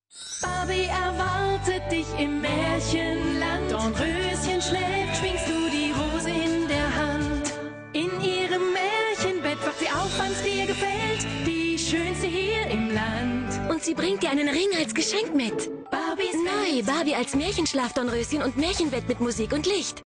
Barbie erwartet dich im Märchenland. Dornröschen schläft, schwingst du die Rose in der Hand. In ihrem Märchenbett wacht sie auf, wann's dir gefällt. Die schönste hier im Land. Und sie bringt dir einen Ring als Geschenk mit. Barbies Neu, Barbie als Märchenschlaf, Dornröschen und Märchenbett mit Musik und Licht.